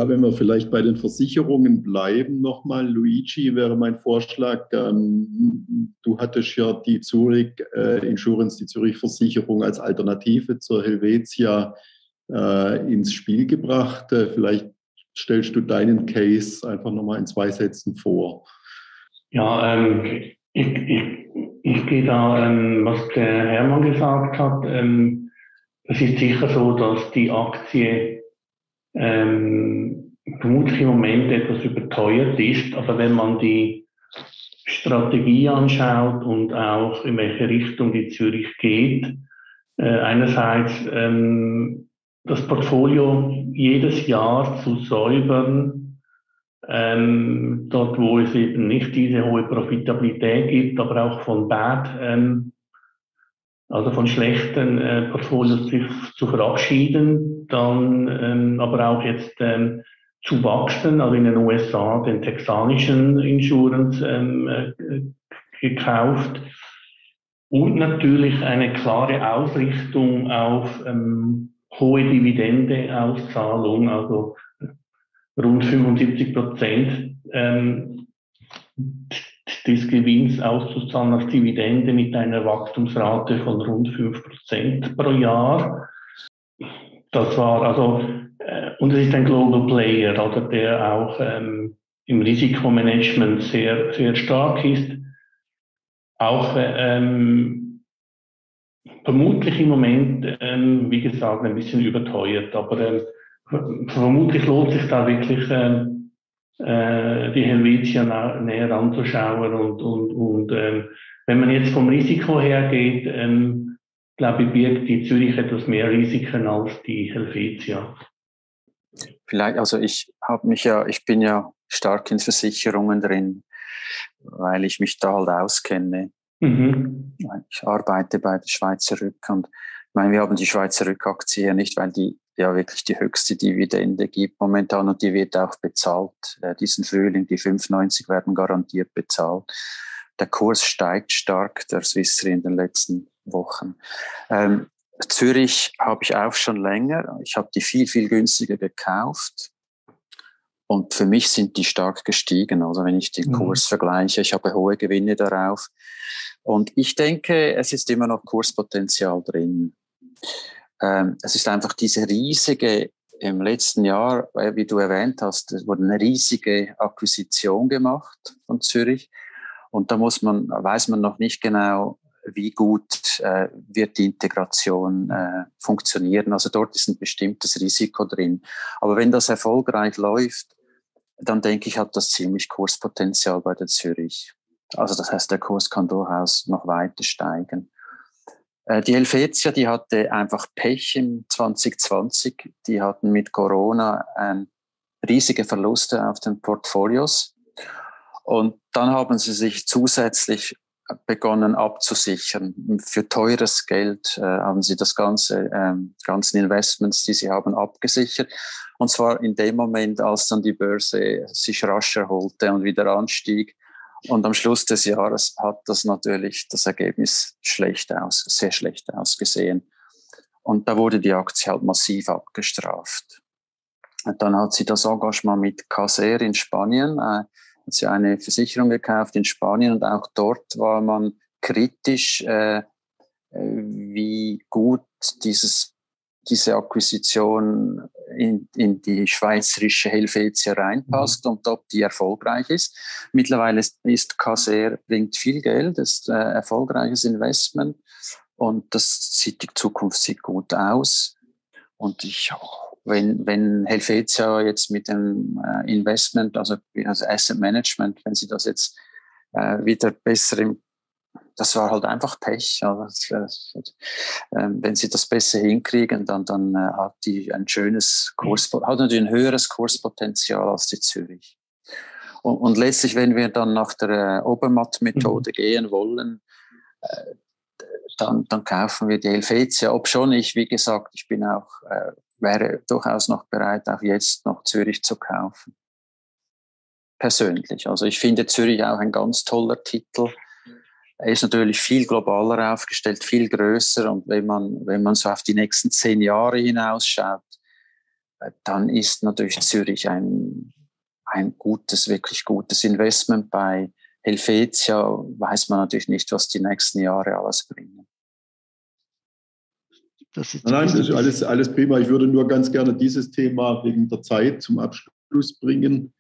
Ja, wenn wir vielleicht bei den Versicherungen bleiben, nochmal, Luigi, wäre mein Vorschlag. Du hattest ja die Zurich Insurance, die Zurich Versicherung als Alternative zur Helvetia ins Spiel gebracht. Vielleicht stellst du deinen Case einfach nochmal in 2 Sätzen vor. Ja, ich gehe da, was der Hermann gesagt hat. Es ist sicher so, dass die Aktie vermutlich im Moment etwas überteuert ist, aber wenn man die Strategie anschaut und auch in welche Richtung die Zürich geht, einerseits das Portfolio jedes Jahr zu säubern, dort wo es eben nicht diese hohe Profitabilität gibt, aber auch von also von schlechten Portfolios sich zu verabschieden, dann aber auch jetzt zu wachsen, also in den USA den texanischen Insurance gekauft und natürlich eine klare Ausrichtung auf hohe Dividendeauszahlung, also rund 75% des Gewinns auszuzahlen als Dividende mit einer Wachstumsrate von rund 5% pro Jahr. Das war also, und es ist ein Global Player, oder, der auch im Risikomanagement sehr, sehr stark ist. Auch vermutlich im Moment, wie gesagt, ein bisschen überteuert, aber vermutlich lohnt sich da wirklich die Helvetia näher anzuschauen und wenn man jetzt vom Risiko her geht, glaube ich, birgt die Zürich etwas mehr Risiken als die Helvetia. Vielleicht, also ich bin ja stark in Versicherungen drin, weil ich mich da halt auskenne. Mhm. Ich arbeite bei der Schweizer Rück und ich meine, wir haben die Schweizer Rück-Aktie ja nicht, weil die ja wirklich die höchste Dividende gibt momentan und die wird auch bezahlt. Diesen Frühling, die 5,90 werden garantiert bezahlt. Der Kurs steigt stark, der Swiss Re in den letzten Wochen. Zürich habe ich auch schon länger. Ich habe die viel, viel günstiger gekauft. Und für mich sind die stark gestiegen. Also wenn ich den Kurs vergleiche, ich habe hohe Gewinne darauf. Und ich denke, es ist immer noch Kurspotenzial drin. Es ist einfach diese riesige, im letzten Jahr, wie du erwähnt hast, es wurde eine riesige Akquisition gemacht von Zürich. Und da weiß man noch nicht genau, wie gut wird die Integration funktionieren. Also dort ist ein bestimmtes Risiko drin. Aber wenn das erfolgreich läuft, dann denke ich, hat das ziemlich Kurspotenzial bei der Zürich. Also das heißt, der Kurs kann durchaus noch weiter steigen. Die Helvetia, die hatte einfach Pech im 2020. Die hatten mit Corona riesige Verluste auf den Portfolios. Und dann haben sie sich zusätzlich begonnen abzusichern. Für teures Geld haben sie das ganzen Investments, die sie haben, abgesichert. Und zwar in dem Moment, als dann die Börse sich rasch erholte und wieder anstieg. Und am Schluss des Jahres hat das natürlich das Ergebnis sehr schlecht ausgesehen. Und da wurde die Aktie halt massiv abgestraft. Und dann hat sie das Engagement mit Caser in Spanien, hat sie eine Versicherung gekauft in Spanien und auch dort war man kritisch, wie gut diese Akquisition in die schweizerische Helvetia reinpasst und ob die erfolgreich ist. Mittlerweile ist Caser, bringt viel Geld, ist ein erfolgreiches Investment und die Zukunft sieht gut aus. Und wenn Helvetia jetzt mit dem Investment, also Asset Management, wenn sie das jetzt wieder besser das war halt einfach Pech. Wenn sie das besser hinkriegen, dann hat die hat natürlich ein höheres Kurspotenzial als die Zürich. Und letztlich, wenn wir dann nach der Obermatt-Methode gehen wollen, dann kaufen wir die Helvetia. Obschon ich, wie gesagt, wäre durchaus noch bereit, auch jetzt noch Zürich zu kaufen. Persönlich. Also ich finde Zürich auch ein ganz toller Titel. Er ist natürlich viel globaler aufgestellt, viel größer. Und wenn man so auf die nächsten 10 Jahre hinausschaut, dann ist natürlich Zürich ein wirklich gutes Investment. Bei Helvetia weiß man natürlich nicht, was die nächsten Jahre alles bringen. Nein, das ist alles prima. Ich würde nur ganz gerne dieses Thema wegen der Zeit zum Abschluss bringen.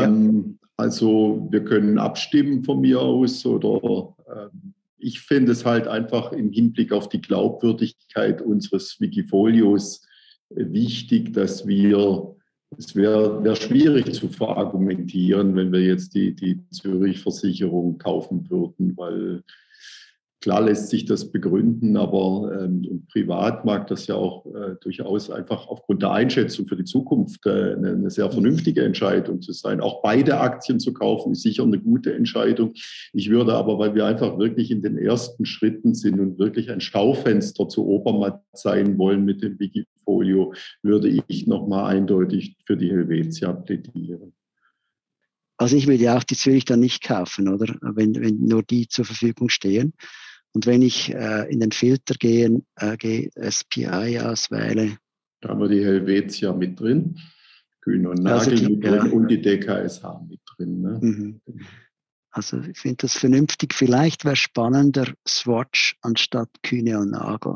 Also wir können abstimmen von mir aus oder ich finde es halt einfach im Hinblick auf die Glaubwürdigkeit unseres Wikifolios wichtig, dass es wäre schwierig zu verargumentieren, wenn wir jetzt die Zürich-Versicherung kaufen würden, weil klar lässt sich das begründen, aber privat mag das ja auch durchaus einfach aufgrund der Einschätzung für die Zukunft eine sehr vernünftige Entscheidung zu sein. Auch beide Aktien zu kaufen, ist sicher eine gute Entscheidung. Ich würde aber, weil wir einfach wirklich in den ersten Schritten sind und wirklich ein Schaufenster zu Obermatt sein wollen mit dem Wikifolio, würde ich nochmal eindeutig für die Helvetia plädieren. Also ich würde ja auch die Zürich dann nicht kaufen, oder? Wenn nur die zur Verfügung stehen. Und wenn ich in den Filter gehe, SPI auswähle. Da haben wir die Helvetia mit drin, Kühn und Nagel mit drin und die DKSH mit drin. Ne? Mhm. Also ich finde das vernünftig. Vielleicht wäre spannender Swatch anstatt Kühne und Nagel.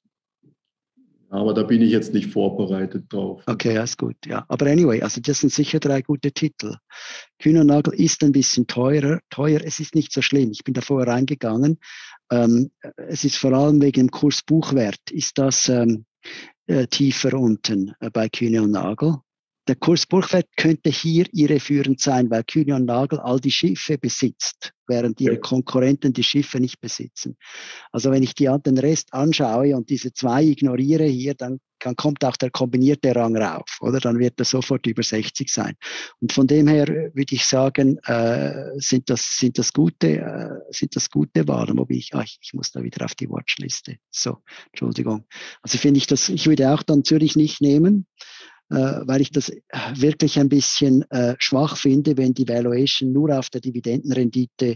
Aber da bin ich jetzt nicht vorbereitet drauf. Okay, alles gut. Ja. Aber anyway, also das sind sicher 3 gute Titel. Kühn und Nagel ist ein bisschen teuer. Es ist nicht so schlimm. Ich bin da vorher reingegangen. Es ist vor allem wegen dem Kursbuchwert. Ist das tiefer unten bei Kühne und Nagel? Der Kursbuchwert könnte hier irreführend sein, weil Kühne und Nagel all die Schiffe besitzt, während ihre Konkurrenten die Schiffe nicht besitzen. Also wenn ich den Rest anschaue und diese 2 ignoriere hier, dann kommt auch der kombinierte Rang rauf, oder? Dann wird er sofort über 60 sein. Und von dem her würde ich sagen, sind das gute Waren, wobei ich muss da wieder auf die Watchliste. So, Entschuldigung. Also ich würde auch dann Zürich nicht nehmen, weil ich das wirklich ein bisschen schwach finde, wenn die Valuation nur auf der Dividendenrendite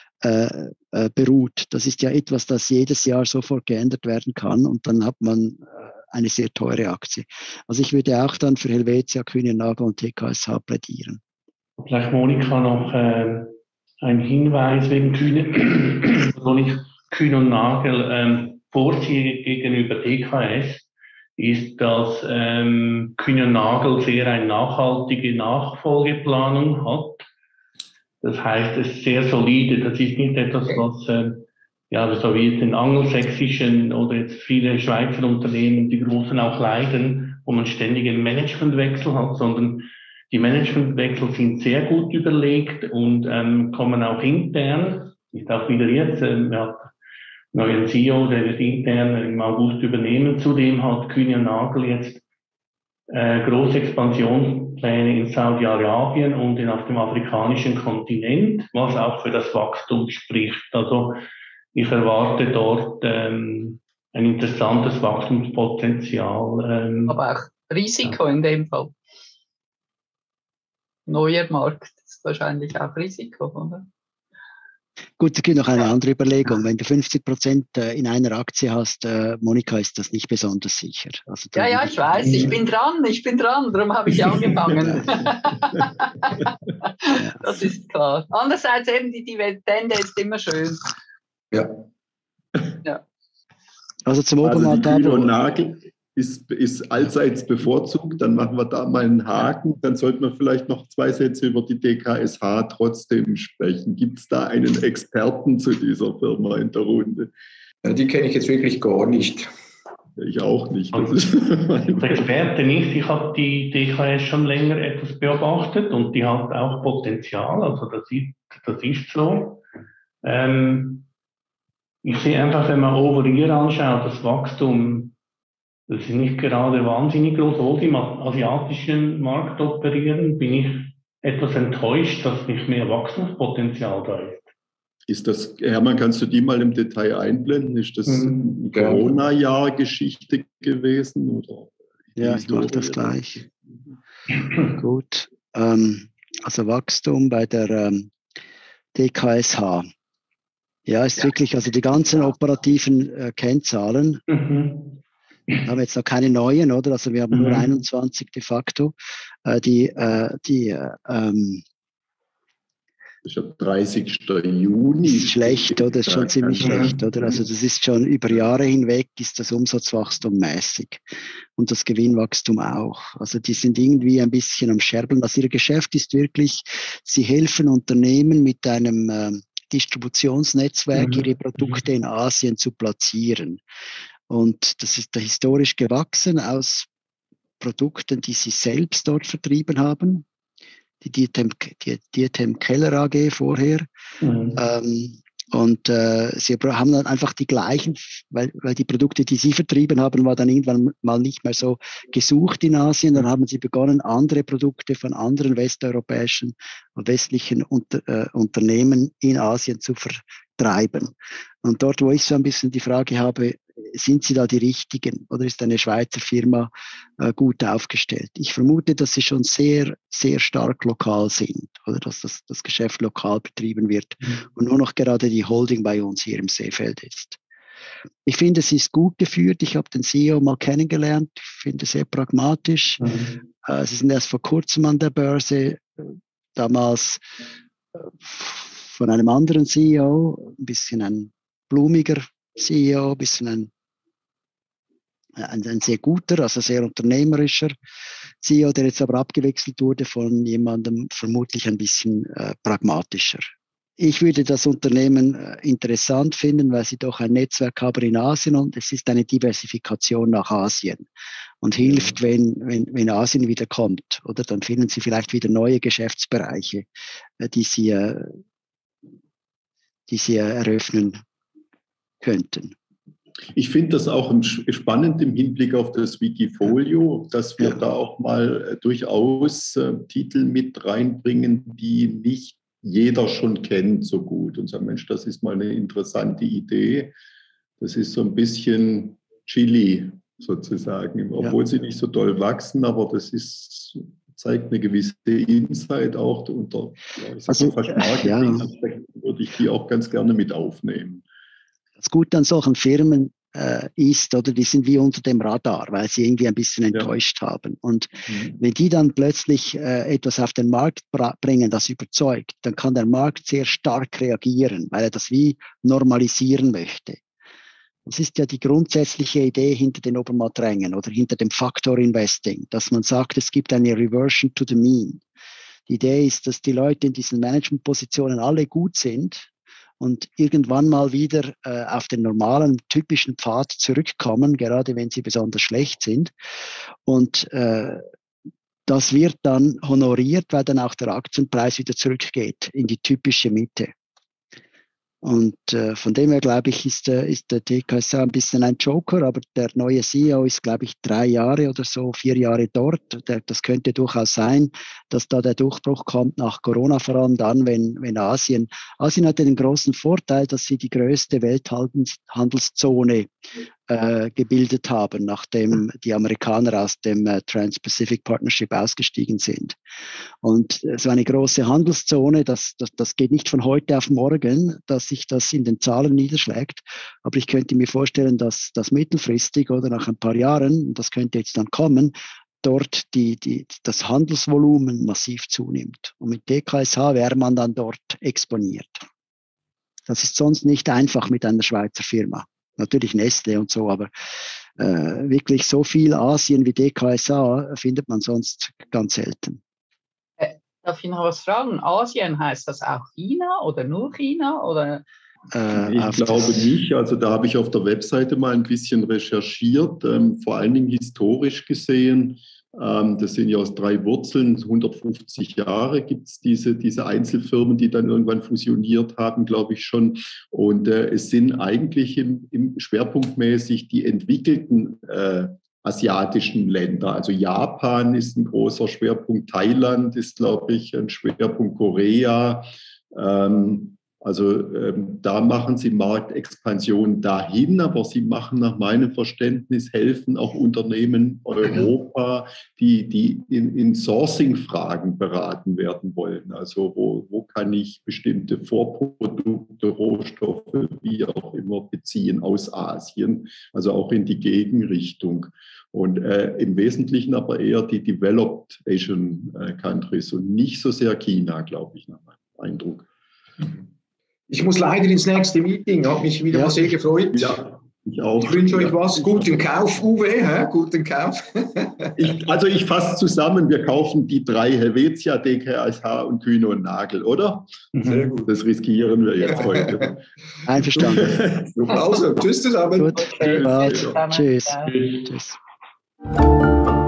beruht. Das ist ja etwas, das jedes Jahr sofort geändert werden kann und dann hat man eine sehr teure Aktie. Also ich würde auch dann für Helvetia, Kühne + Nagel und TKSH plädieren. Vielleicht Monika noch ein Hinweis wegen Kühne, wo ich Kühne + Nagel vorziehe gegenüber DKS, ist, dass Kühne + Nagel sehr eine nachhaltige Nachfolgeplanung hat. Das heißt, es ist sehr solide. Das ist nicht etwas, was so wie jetzt in angelsächsischen oder jetzt viele Schweizer Unternehmen, die großen auch leiden, wo man ständig einen Managementwechsel hat, sondern die Managementwechsel sind sehr gut überlegt und kommen auch intern. Ist auch wieder jetzt, wir haben neuen CEO, der wird intern im August übernehmen. Zudem hat Kühne + Nagel jetzt große Expansionspläne in Saudi-Arabien und auf dem afrikanischen Kontinent, was auch für das Wachstum spricht. Also ich erwarte dort ein interessantes Wachstumspotenzial. Aber auch Risiko in dem Fall. Neuer Markt ist wahrscheinlich auch Risiko, oder? Gut, es gibt noch eine andere Überlegung. Wenn du 50% in einer Aktie hast, Monika, ist das nicht besonders sicher. Also ja, ich weiß, ich bin dran, darum habe ich angefangen. Das ist klar. Andererseits eben die Dividende ist immer schön. Ja. Also zum Obermatt Kühne und Nagel ist allseits bevorzugt, dann machen wir da mal einen Haken. Dann sollten wir vielleicht noch 2 Sätze über die DKSH trotzdem sprechen. Gibt es da einen Experten zu dieser Firma in der Runde? Die kenne ich jetzt wirklich gar nicht. Ich auch nicht. Als Experte nicht. Ich habe die DKS schon länger etwas beobachtet und die hat auch Potenzial. Also das ist so. Ich sehe einfach, wenn man over year anschaut, das Wachstum, das ist nicht gerade wahnsinnig groß. Obwohl die im asiatischen Markt operieren, bin ich etwas enttäuscht, dass nicht mehr Wachstumspotenzial da ist. Ist das, Hermann, kannst du die mal im Detail einblenden? Ist das eine Corona-Jahr-Geschichte gewesen? Oder ja, ich mache das gleich. Gut. Also Wachstum bei der DKSH. Ja, ist wirklich, also die ganzen operativen Kennzahlen. Wir haben jetzt noch keine neuen, oder? Also wir haben nur 21 de facto. Das ist ja 30. Juni. Ist schlecht, oder? Das ist schon ziemlich schlecht, oder? Also das ist schon über Jahre hinweg ist das Umsatzwachstum mäßig und das Gewinnwachstum auch. Also die sind irgendwie ein bisschen am Scherbeln. Also ihr Geschäft ist wirklich, sie helfen Unternehmen mit einem Distributionsnetzwerk ihre Produkte in Asien zu platzieren. Und das ist da historisch gewachsen aus Produkten, die sie selbst dort vertrieben haben. Die Dietem Keller AG vorher. Sie haben dann einfach die gleichen, weil die Produkte, die sie vertrieben haben, war dann irgendwann mal nicht mehr so gesucht in Asien. Dann haben sie begonnen, andere Produkte von anderen westeuropäischen und westlichen Unternehmen in Asien zu vertreiben. Und dort, wo ich so ein bisschen die Frage habe, sind sie da die Richtigen oder ist eine Schweizer Firma gut aufgestellt? Ich vermute, dass sie schon sehr, sehr stark lokal sind oder dass das Geschäft lokal betrieben wird und nur noch gerade die Holding bei uns hier im Seefeld ist. Ich finde, sie ist gut geführt. Ich habe den CEO mal kennengelernt. Ich finde sehr pragmatisch. Sie sind erst vor kurzem an der Börse, damals von einem anderen CEO, ein bisschen ein blumiger CEO, ein bisschen ein sehr guter, also sehr unternehmerischer CEO, der jetzt aber abgewechselt wurde von jemandem vermutlich ein bisschen pragmatischer. Ich würde das Unternehmen interessant finden, weil sie doch ein Netzwerk haben in Asien und es ist eine Diversifikation nach Asien und hilft, wenn Asien wieder kommt. Oder dann finden sie vielleicht wieder neue Geschäftsbereiche, die sie eröffnen könnten. Ich finde das auch spannend im Hinblick auf das Wikifolio, dass wir da auch mal durchaus Titel mit reinbringen, die nicht jeder schon kennt so gut und sagen, Mensch, das ist mal eine interessante Idee. Das ist so ein bisschen Chili sozusagen, obwohl sie nicht so doll wachsen, aber das zeigt eine gewisse Insight auch unter fast Marketing-Aspekten, würde ich die auch ganz gerne mit aufnehmen. Das Gute an solchen Firmen ist, oder die sind wie unter dem Radar, weil sie irgendwie ein bisschen enttäuscht haben. Und wenn die dann plötzlich etwas auf den Markt bringen, das überzeugt, dann kann der Markt sehr stark reagieren, weil er das wie normalisieren möchte. Das ist ja die grundsätzliche Idee hinter den Obermatt-Rängen oder hinter dem Factor Investing, dass man sagt, es gibt eine Reversion to the mean. Die Idee ist, dass die Leute in diesen Managementpositionen alle gut sind und irgendwann mal wieder auf den normalen, typischen Pfad zurückkommen, gerade wenn sie besonders schlecht sind. Und das wird dann honoriert, weil dann auch der Aktienpreis wieder zurückgeht in die typische Mitte. Und von dem her, glaube ich, ist der DKSA ein bisschen ein Joker, aber der neue CEO ist, glaube ich, 3 Jahre oder so, 4 Jahre dort. Das könnte durchaus sein, dass da der Durchbruch kommt nach Corona, vor allem dann, wenn Asien hatte den großen Vorteil, dass sie die größte Welthandelszone gebildet haben, nachdem die Amerikaner aus dem Trans-Pacific Partnership ausgestiegen sind. Und so eine große Handelszone, das geht nicht von heute auf morgen, dass sich das in den Zahlen niederschlägt. Aber ich könnte mir vorstellen, dass das mittelfristig oder nach ein paar Jahren, das könnte jetzt dann kommen, dort das Handelsvolumen massiv zunimmt. Und mit DKSH wäre man dann dort exponiert. Das ist sonst nicht einfach mit einer Schweizer Firma. Natürlich Nestle und so, aber wirklich so viel Asien wie DKSA findet man sonst ganz selten. Darf ich noch was fragen? Asien, heißt das auch China oder nur China? Oder? Ich glaube nicht. Also da habe ich auf der Webseite mal ein bisschen recherchiert, vor allen Dingen historisch gesehen. Das sind ja aus 3 Wurzeln, 150 Jahre gibt es diese Einzelfirmen, die dann irgendwann fusioniert haben, glaube ich schon. Und es sind eigentlich im schwerpunktmäßig die entwickelten asiatischen Länder. Also Japan ist ein großer Schwerpunkt, Thailand ist, glaube ich, ein Schwerpunkt, Korea. Also da machen sie Marktexpansion dahin, aber sie machen nach meinem Verständnis, helfen auch Unternehmen Europa, die in Sourcing-Fragen beraten werden wollen. Also wo kann ich bestimmte Vorprodukte, Rohstoffe, wie auch immer beziehen aus Asien, also auch in die Gegenrichtung. Und im Wesentlichen aber eher die Developed Asian Countries und nicht so sehr China, glaube ich, nach meinem Eindruck. Ich muss leider ins nächste Meeting, hat mich wieder mal sehr gefreut. Ja, ich auch. Ich wünsche euch was. Guten Kauf, Uwe. Guten Kauf. Ich fasse zusammen, wir kaufen die 3 Helvetia, DKSH und Kühne und Nagel, oder? Sehr gut. Das riskieren wir jetzt heute. Einverstanden. Also, tschüss zusammen. Gut, Okay, bald. zusammen. Tschüss. Ja. Tschüss.